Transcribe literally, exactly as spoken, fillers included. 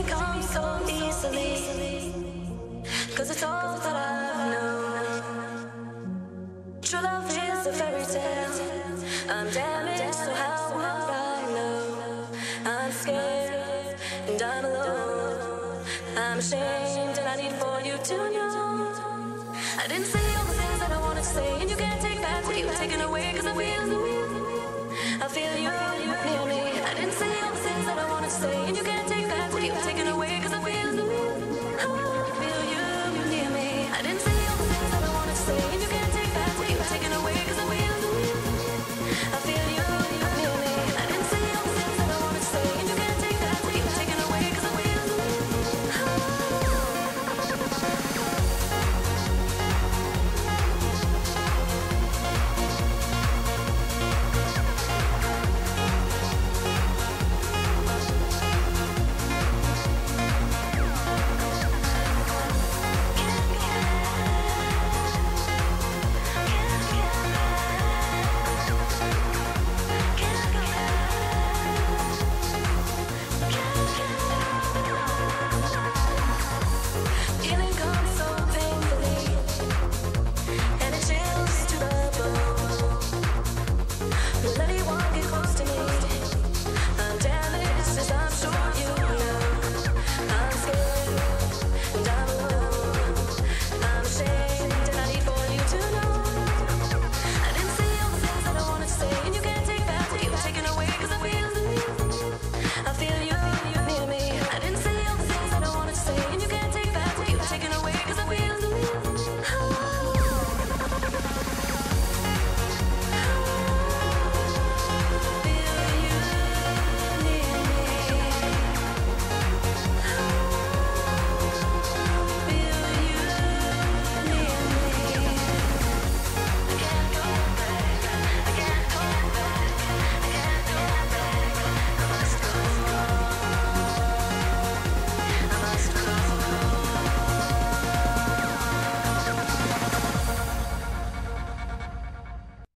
come so easily, cause it's all that I've known. True love is a fairy tale. I'm damaged, so how would I know? I'm scared and I'm alone. I'm ashamed and I need for you to know I didn't say all the things that I wanted to say, and you can't take that. You've taken away, cause I feel, I feel you.